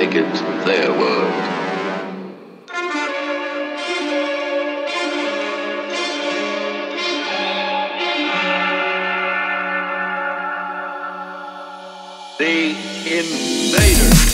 make it their world. The Invaders.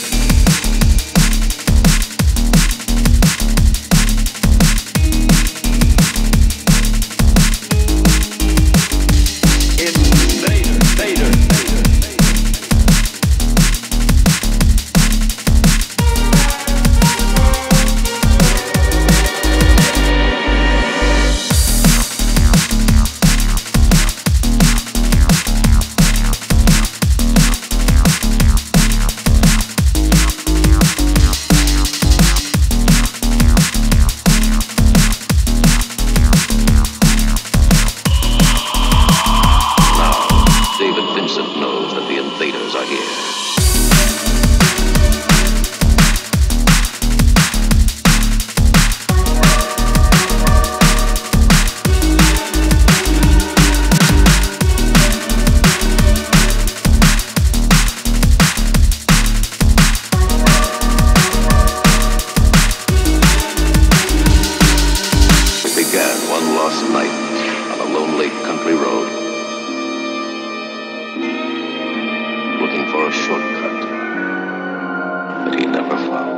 Vincent knows that the Invaders are here. We began one lost night on a lonely country road, looking for a shortcut that he never found.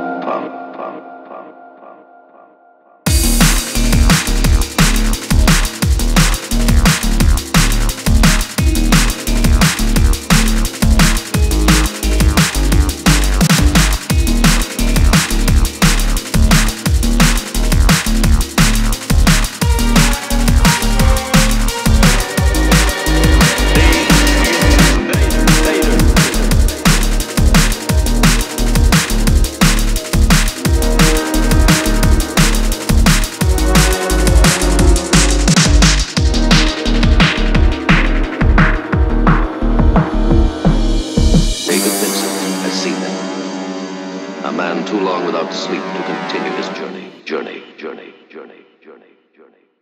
A man too long without sleep to continue his journey.